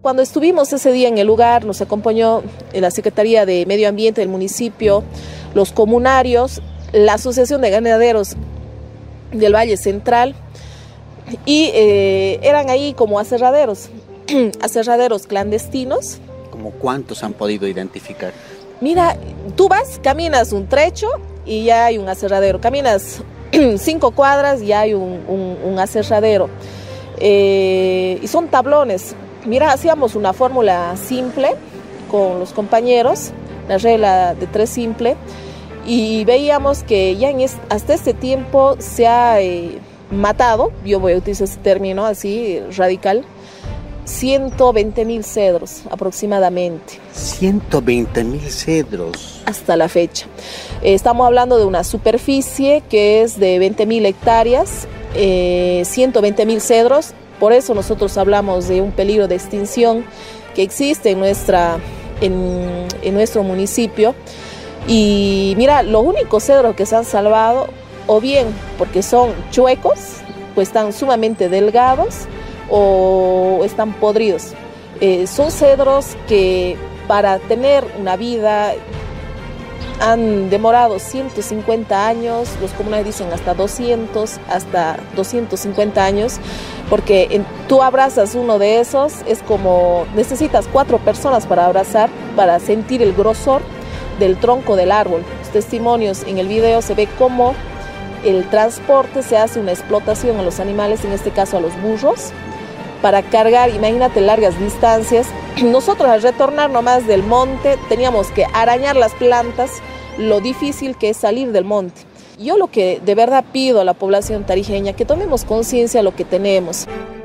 Cuando estuvimos ese día en el lugar, nos acompañó la Secretaría de Medio Ambiente del municipio, los comunarios, la Asociación de Ganaderos del Valle Central y eran ahí como aserraderos, aserraderos clandestinos. ¿Cómo cuántos han podido identificar? Mira, tú vas, caminas un trecho y ya hay un aserradero, caminas 5 cuadras y hay un aserradero y son tablones. Mira, hacíamos una fórmula simple con los compañeros, la regla de 3 simple, y veíamos que ya hasta este tiempo se ha matado, yo voy a utilizar ese término así radical, 120.000 cedros aproximadamente. 120.000 cedros. Hasta la fecha. Estamos hablando de una superficie que es de 20.000 hectáreas, 120.000 cedros. Por eso nosotros hablamos de un peligro de extinción que existe en nuestro municipio. Y mira, los únicos cedros que se han salvado, o bien porque son chuecos, pues están sumamente delgados, o están podridos. Son cedros que para tener una vida han demorado 150 años, los comunales dicen hasta 200, hasta 250 años, porque tú abrazas uno de esos, es como necesitas 4 personas para abrazar, para sentir el grosor del tronco del árbol. Los testimonios en el video se ve cómo el transporte se hace una explotación a los animales, en este caso a los burros, para cargar, imagínate, largas distancias. Nosotros al retornar nomás del monte teníamos que arañar las plantas, lo difícil que es salir del monte. Yo lo que de verdad pido a la población tarijeña, que tomemos conciencia de lo que tenemos.